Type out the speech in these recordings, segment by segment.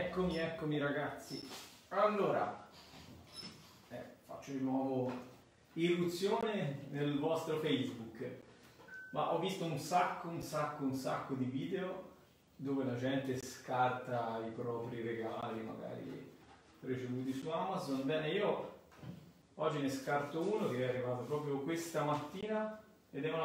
Eccomi ragazzi. Allora, faccio di nuovo irruzione nel vostro Facebook, ma ho visto un sacco di video dove la gente scarta i propri regali, magari ricevuti su Amazon. Bene, io oggi ne scarto uno che è arrivato proprio questa mattina ed è una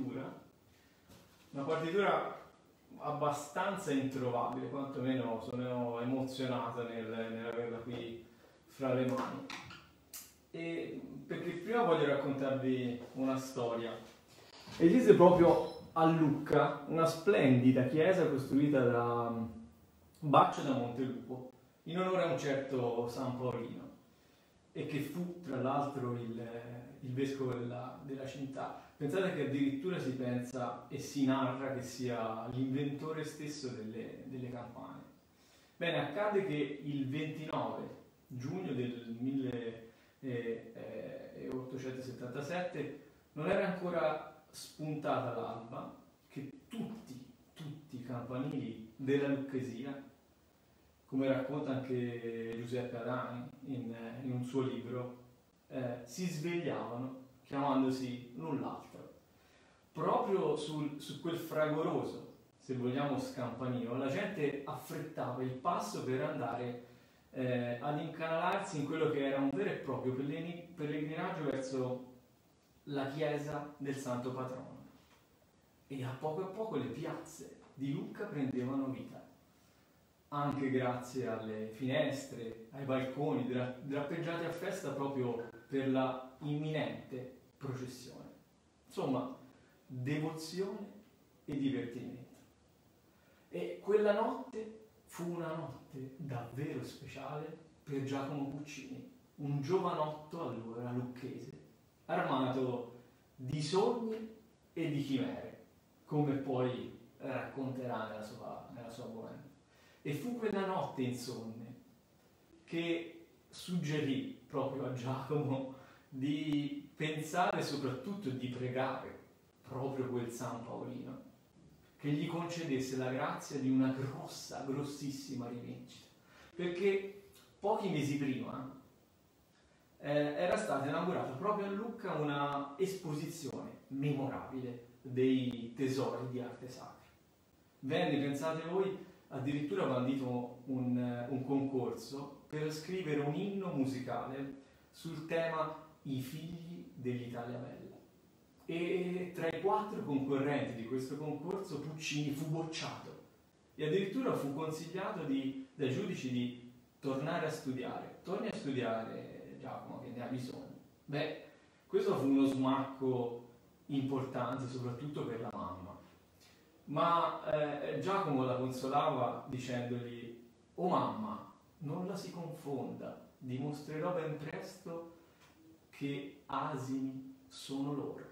partitura abbastanza introvabile, quantomeno sono emozionato nell'averla qui fra le mani. E perché prima voglio raccontarvi una storia. Esiste proprio a Lucca una splendida chiesa costruita da Baccio da Montelupo in onore a un certo San Paolino, e che fu tra l'altro il vescovo della città. Pensate che addirittura si pensa e si narra che sia l'inventore stesso delle campane. Bene, accade che il 29 giugno del 1877 non era ancora spuntata l'alba che tutti i campanili della Lucchesia, come racconta anche Giuseppe Adani in un suo libro, si svegliavano chiamandosi l'un l'altro. Proprio su quel fragoroso, se vogliamo, scampanino, la gente affrettava il passo per andare ad incanalarsi in quello che era un vero e proprio pellegrinaggio verso la chiesa del Santo Patrono. E a poco le piazze di Lucca prendevano vita, anche grazie alle finestre, ai balconi drappeggiati a festa proprio per la imminente processione. Insomma, devozione e divertimento. E quella notte fu una notte davvero speciale per Giacomo Puccini, un giovanotto allora lucchese, armato di sogni e di chimere, come poi racconterà nella sua bohème. E fu quella notte insonne che suggerì proprio a Giacomo di pensare e soprattutto di pregare proprio quel San Paolino che gli concedesse la grazia di una grossissima rivincita, perché pochi mesi prima era stata inaugurata proprio a Lucca una esposizione memorabile dei tesori di arte sacra. Venne, pensate voi, addirittura bandito un concorso per scrivere un inno musicale sul tema I figli dell'Italia bella. E tra i 4 concorrenti di questo concorso Puccini fu bocciato e addirittura fu consigliato dai giudici di tornare a studiare. Torni a studiare, Giacomo, che ne ha bisogno. Beh, questo fu uno smacco importante soprattutto per la mamma. Ma Giacomo la consolava dicendogli: «Oh mamma, non la si confonda, dimostrerò ben presto che asini sono loro».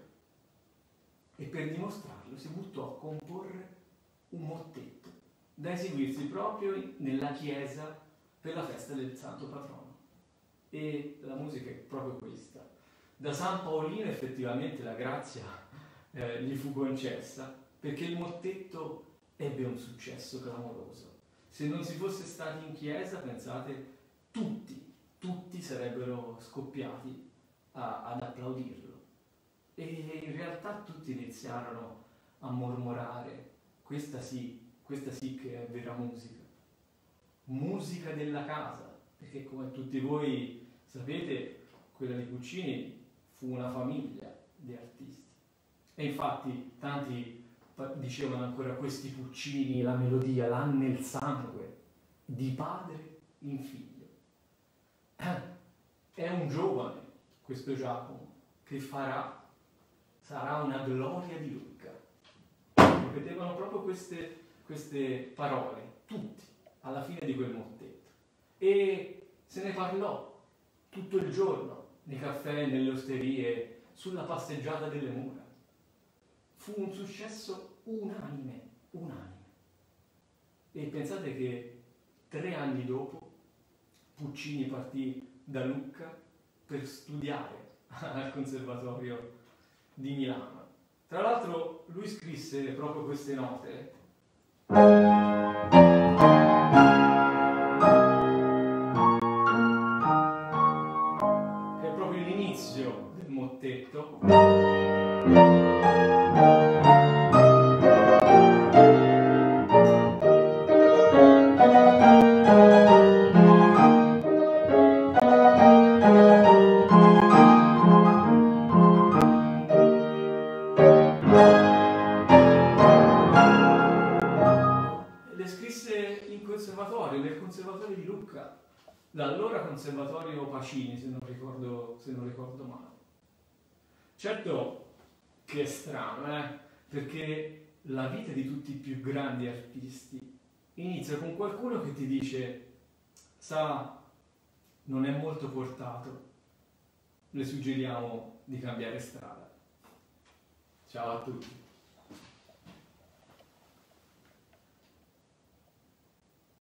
E per dimostrarlo si buttò a comporre un mottetto da eseguirsi proprio nella chiesa per la festa del Santo Patrono. E la musica è proprio questa. Da San Paolino effettivamente la grazia gli fu concessa, perché il mottetto ebbe un successo clamoroso. Se non si fosse stati in chiesa, pensate, tutti sarebbero scoppiati ad applaudirlo. E in realtà tutti iniziarono a mormorare: questa sì che è vera musica. Musica della casa, perché come tutti voi sapete, quella di Puccini fu una famiglia di artisti. E infatti tanti dicevano ancora: questi Puccini, la melodia l'ha nel sangue, di padre in figlio. È un giovane, questo Giacomo, che sarà una gloria di Lucca. Ripetevano proprio queste parole, tutti, alla fine di quel mottetto. E se ne parlò tutto il giorno, nei caffè, nelle osterie, sulla passeggiata delle mura. Fu un successo unanime. E pensate che 3 anni dopo Puccini partì da Lucca per studiare al Conservatorio di Milano. Tra l'altro lui scrisse proprio queste note mottetto. Le scrisse in conservatorio, nel conservatorio di Lucca, l'allora conservatorio Pacini, se non ricordo male. Certo che è strano, perché la vita di tutti i più grandi artisti inizia con qualcuno che ti dice: sa, non è molto portato, le suggeriamo di cambiare strada. Ciao a tutti.